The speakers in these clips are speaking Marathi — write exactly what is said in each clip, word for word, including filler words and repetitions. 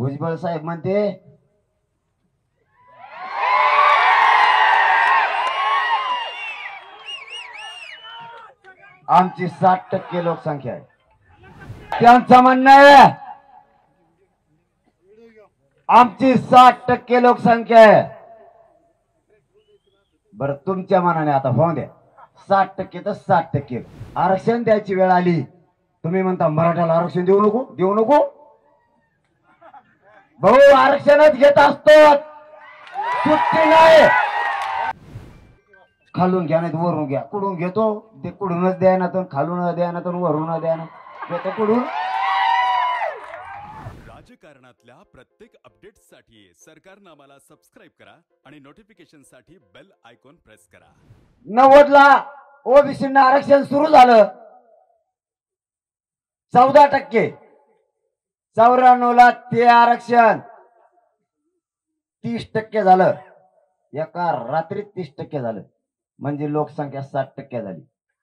भुजबळ साहेब म्हणते आमची साठ टक्के लोकसंख्या आहे. त्यांचं म्हणणं आहे आमची साठ टक्के लोकसंख्या आहे. बरं तुमच्या मनाने आता होऊन द्या साठ टक्के तर साठ टक्के आरक्षण द्यायची वेळ आली. तुम्ही म्हणता मराठ्याला आरक्षण देऊ नको देऊ नको. भाऊ आरक्षणच घेत असतो सुट्टी नाही. खालून घ्या नाही वरून घ्या. कुठून घेतो ते कुठूनच द्या ना तर खालून द्या ना तर वरून द्या ना घेतो कुठून. राजकारणातल्या प्रत्येक अपडेट्ससाठी सरकारनामाला सबस्क्राइब करा आणि नोटिफिकेशनसाठी बेल आयकॉन प्रेस करा. नव्वद ला ओबीसींना आरक्षण सुरू झालं चौदा टक्के. चौऱ्याण्णव ला ते आरक्षण तीस टक्के झालं. एका रात्रीत तीस टक्के झालं म्हणजे लोकसंख्या साठ टक्के झाली.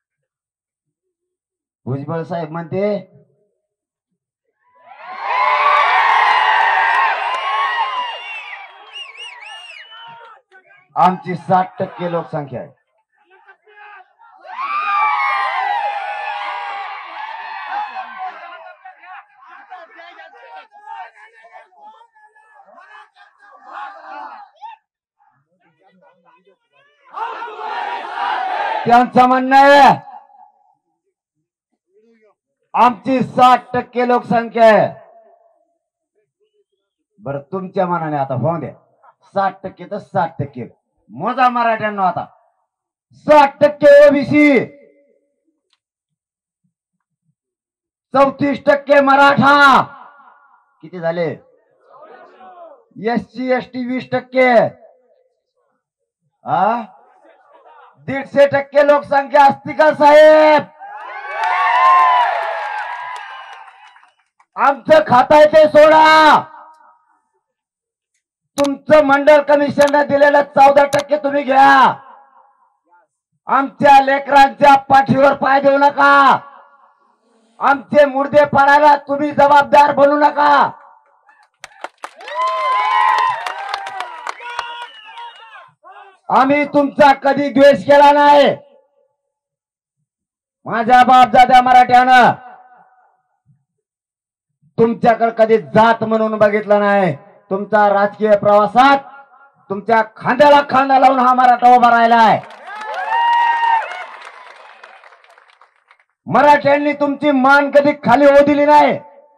भुजबळ साहेब म्हणते आमची साठ टक्के लोकसंख्या आहे. त्यांचं म्हणणं आहे आमची साठ टक्के लोकसंख्या आहे. बरं तुमच्या मनाने आता होऊन द्या साठ टक्के तर साठ टक्के मोजा मराठ्यांना. आता साठ टक्के ओबीसी चौतीस टक्के मराठा किती झाले. एससी एसटी वीस टक्के हा दीडशे टक्के लोकसंख्या असती का साहेब. आमचं खाताय ते सोडा. तुमचं मंडळ कमिशनने दिलेलं चौदा टक्के तुम्ही घ्या. आमच्या लेकरांच्या पाठीवर पाय देऊ नका. आमचे मुर्दे पाडायला तुम्ही जबाबदार बनू नका. आम्ही तुमचा कधी द्वेष केला नाही. माझ्या बापजाद्या मराठ्यानं तुमच्याकडे कधी जात म्हणून बघितलं नाही. तुमचा राजकीय प्रवासात तुमच्या खांद्याला खांदा लावून हा मराठा उभा राहिलाय. मराठ्यांनी तुमची मान कधी खाली होऊ दिली नाही.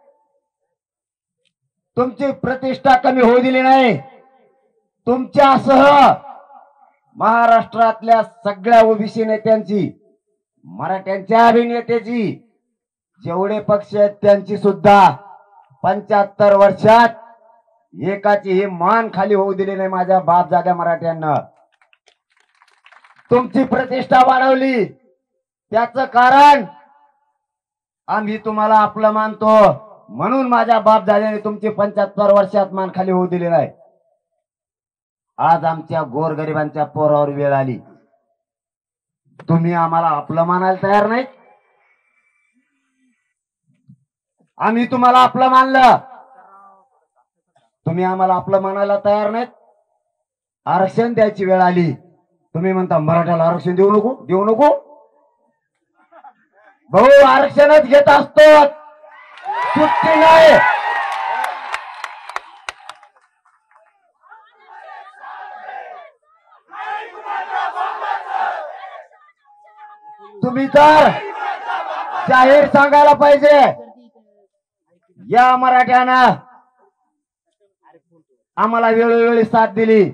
तुमची प्रतिष्ठा कमी होऊ दिली नाही. तुमच्यासह महाराष्ट्रातल्या सगळ्या ओबीसी नेत्यांची मराठ्यांच्या अभिनेत्याची जेवढे पक्ष आहेत त्यांची सुद्धा पंच्याहत्तर वर्षात एकाची ही मान खाली होऊ दिली नाही. माझ्या बापजाद्या मराठ्यांना तुमची प्रतिष्ठा वाढवली. त्याचं कारण आम्ही तुम्हाला आपलं मानतो म्हणून माझ्या बापजाद्याने तुमची पंच्याहत्तर वर्षात मान खाली होऊ दिली नाही. आज आमच्या गोरगरिबांच्या पोरावर वेळ आली. तुम्ही आम्हाला आपलं मानायला तयार नाहीत. आम्ही तुम्हाला आपलं मानलं तुम्ही आम्हाला आपलं मानायला तयार नाहीत. आरक्षण द्यायची वेळ आली. तुम्ही म्हणता मराठ्याला आरक्षण देऊ नको देऊ नको. भाऊ आरक्षणच घेत असतो सुट्टी नाही. तुम्ही तर जाहीर सांगायला पाहिजे या मराठ्यानं आम्हाला वेळोवेळी साथ दिली.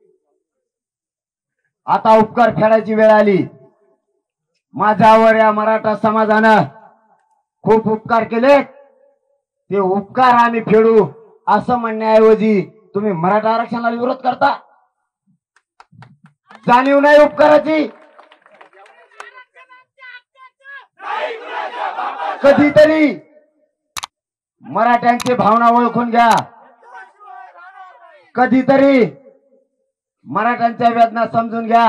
आता उपकार फेडायची वेळ आली. माझ्यावर या मराठा समाजानं खूप उपकार केले. ते उपकार आम्ही फेडू असं म्हणण्याऐवजी तुम्ही मराठा आरक्षणाला विरोध करता. जाणीव नाही उपकाराची. कधीतरी मराठ्यांची भावना ओळखून घ्या. कधीतरी मराठ्यांच्या वेदना समजून घ्या.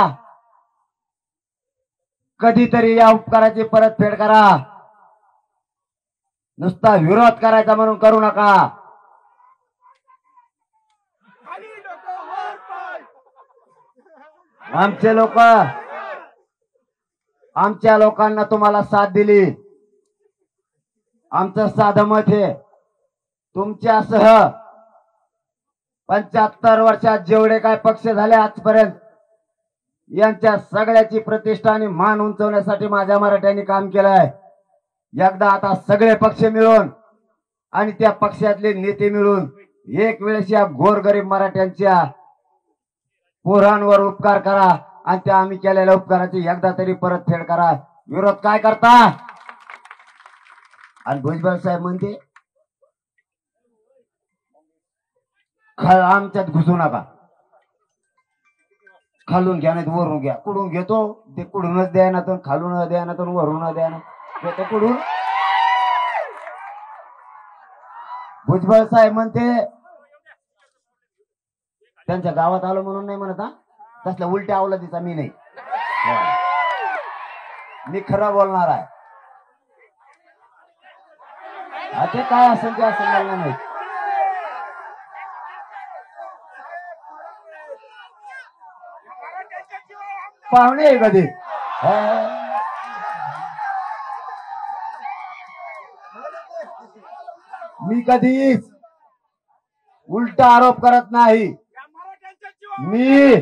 कधीतरी या उपकाराची परतफेड करा. नुसता विरोध करायचा म्हणून करू नका. आमचे लोक आमच्या लोकांना तुम्हाला साथ दिली. आमचं साधं मत हे तुमच्यासह पंच्याहत्तर वर्षात जेवढे काय पक्ष झाले आजपर्यंत यांच्या सगळ्याची प्रतिष्ठा आणि मान उंचवण्यासाठी माझ्या मराठ्यांनी काम केलंय. एकदा आता सगळे पक्ष मिळून आणि त्या पक्षातले नेते मिळून एक वेळेस या गोरगरीब मराठ्यांच्या पोरांवर उपकार करा आणि त्या आम्ही केलेल्या उपकाराची एकदा तरी परतफेड करा. विरोध काय करता? आणि भुजबळ साहेब म्हणते आमच्यात घुसू नका, खालून घ्या नाही वरून घ्या. कुठून घेतो ते कुठूनच द्या ना, तर खालून द्या ना, तर वरून द्या ना, घेतो कुठून. भुजबळ साहेब म्हणते त्यांच्या गावात आलो म्हणून नाही म्हणत, हा तसल्या उलट्या अवलादीचा मी नाही, मी खरं बोलणार आहे. ते काय असेल ते असं मला नाही. पाहुणे आहे कधी मी कधीच उलटा आरोप करत नाही. मी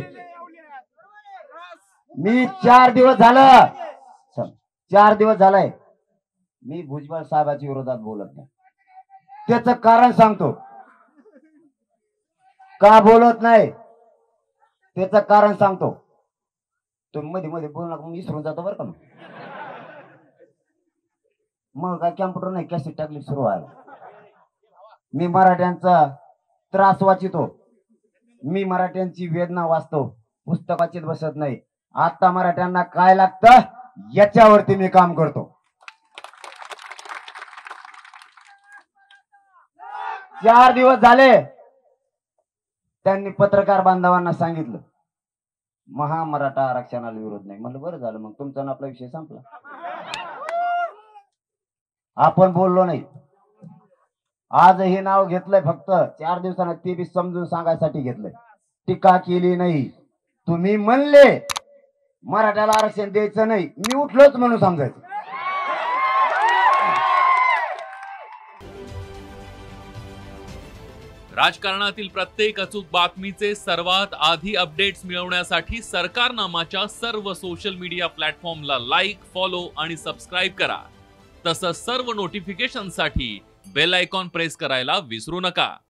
मी चार दिवस झालं चार दिवस झालाय मी भुजबळ साहेबांच्या विरोधात बोलत नाही. त्याच कारण सांगतो का बोलत नाही, त्याच कारण सांगतो. तुम्ही मध्ये मध्ये बोलू नका, मी विसरून जातो बरं का. मग काय कॅम्प्युटर नाही कॅसेट टाकली सुरू व्हायला. मी मराठ्यांचा त्रास वाचितो, मी मराठ्यांची वेदना वाचतो, पुस्तक वाचित बसत नाही. आता मराठ्यांना काय लागतं याच्यावरती मी काम करतो. चार दिवस झाले त्यांनी पत्रकार बांधवांना सांगितलं महामराठा आरक्षणाला विरोध नाही. म्हणलं बरं झालं, मग तुमचा आपला विषय संपला. आपण बोललो नाही. आज हे नाव घेतलंय फक्त चार दिवसांना, ते बी समजून सांगायसाठी घेतलंय, टीका केली नाही. तुम्ही म्हणले मराठ्याला आरक्षण द्यायचं नाही, मी उठलोच म्हणून समजायचं. राजकारणातील प्रत्येक अचूक बातमीचे सर्वात आधी अपडेट्स मिळवण्यासाठी सरकारनामाच्या सर्व सोशल मीडिया प्लॅटफॉर्मला लाईक, फॉलो आणि सबस्क्राईब करा. तसंच सर्व नोटिफिकेशनसाठी बेल आयकॉन प्रेस करायला विसरू नका.